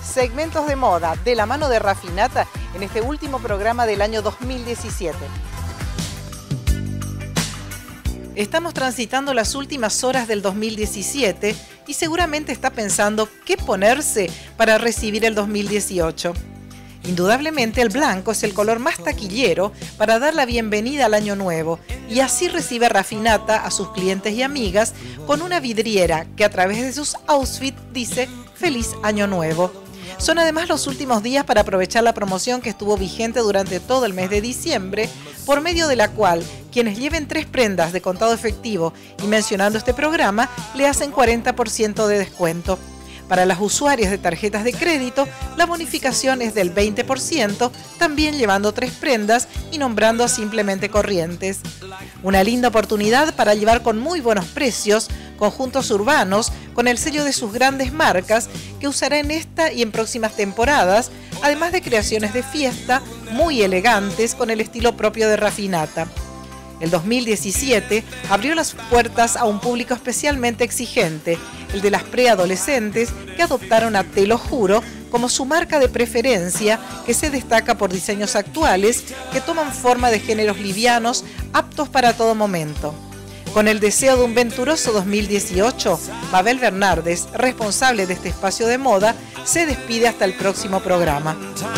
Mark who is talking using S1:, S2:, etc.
S1: segmentos de moda de la mano de Rafinata en este último programa del año 2017. Estamos transitando las últimas horas del 2017 y seguramente está pensando qué ponerse para recibir el 2018. Indudablemente el blanco es el color más taquillero para dar la bienvenida al año nuevo, y así recibe Rafinata a sus clientes y amigas con una vidriera que a través de sus outfits dice ¡Feliz Año Nuevo! Son además los últimos días para aprovechar la promoción que estuvo vigente durante todo el mes de diciembre, por medio de la cual quienes lleven 3 prendas de contado efectivo y mencionando este programa le hacen 40% de descuento. Para las usuarias de tarjetas de crédito, la bonificación es del 20%, también llevando 3 prendas y nombrando a Simplemente Corrientes. Una linda oportunidad para llevar con muy buenos precios conjuntos urbanos con el sello de sus grandes marcas que usará en esta y en próximas temporadas, además de creaciones de fiesta muy elegantes con el estilo propio de Rafinata. El 2017 abrió las puertas a un público especialmente exigente, el de las preadolescentes que adoptaron a Te Lo Juro como su marca de preferencia, que se destaca por diseños actuales que toman forma de géneros livianos aptos para todo momento. Con el deseo de un venturoso 2018, Mabel Bernardes, responsable de este espacio de moda, se despide hasta el próximo programa.